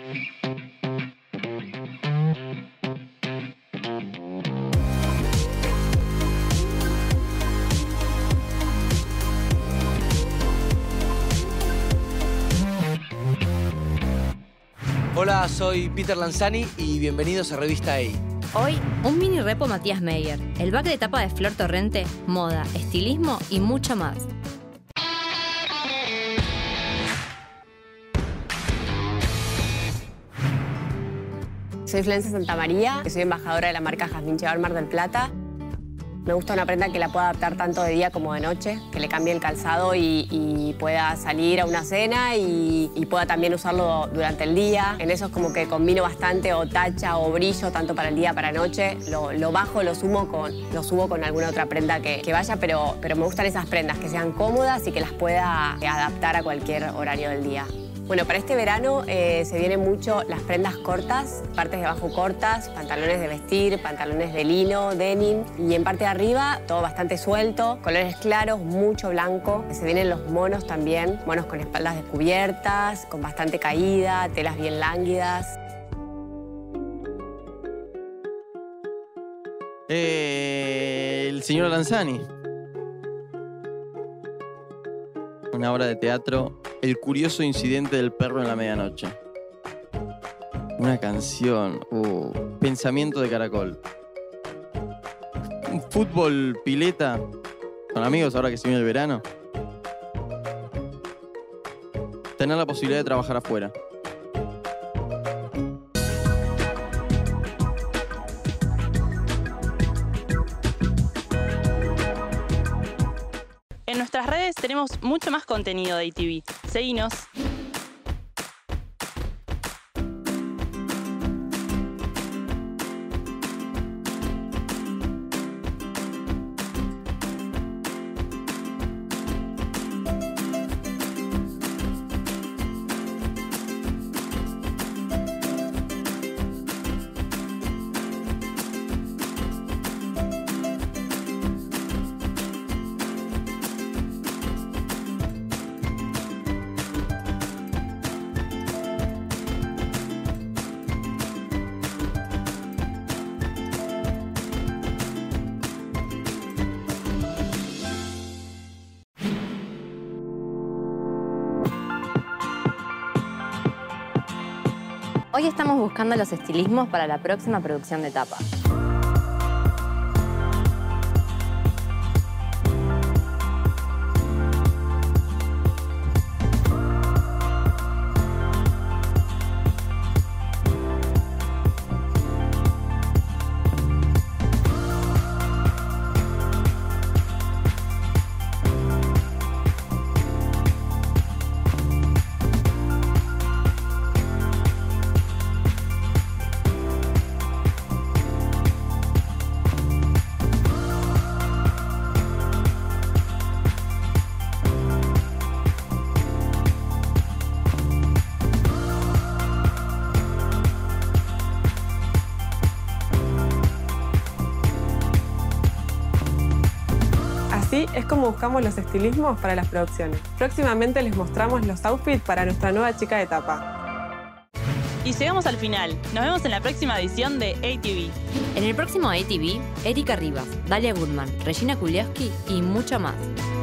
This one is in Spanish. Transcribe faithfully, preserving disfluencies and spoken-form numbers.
Hola, soy Peter Lanzani y bienvenidos a Revista A. Hoy, un mini repo Matías Meyer, el back de tapa de Flor Torrente, moda, estilismo y mucho más. Soy Florencia Santamaría, soy embajadora de la marca Jazmín Cheval Mar del Plata. Me gusta una prenda que la pueda adaptar tanto de día como de noche, que le cambie el calzado y, y pueda salir a una cena y, y pueda también usarlo durante el día. En eso es como que combino bastante o tacha o brillo, tanto para el día para noche. Lo, lo bajo, lo sumo con, lo subo con alguna otra prenda que, que vaya, pero, pero me gustan esas prendas, que sean cómodas y que las pueda adaptar a cualquier horario del día. Bueno, para este verano eh, se vienen mucho las prendas cortas, partes de abajo cortas, pantalones de vestir, pantalones de lino, denim, y en parte de arriba todo bastante suelto, colores claros, mucho blanco. Se vienen los monos también, monos con espaldas descubiertas, con bastante caída, telas bien lánguidas. Eh, el señor Lanzani. Una obra de teatro, El curioso incidente del perro en la medianoche. Una canción, uh, Pensamiento de caracol. Un fútbol pileta con amigos ahora que se viene el verano. Tener la posibilidad de trabajar afuera. En nuestras redes tenemos mucho más contenido de A T V. Seguinos. Hoy estamos buscando los estilismos para la próxima producción de tapa. Así es como buscamos los estilismos para las producciones. Próximamente les mostramos los outfits para nuestra nueva chica de tapa. Y llegamos al final. Nos vemos en la próxima edición de A T V. En el próximo A T V, Erika Rivas, Dalia Goodman, Regina Kuliowski y mucho más.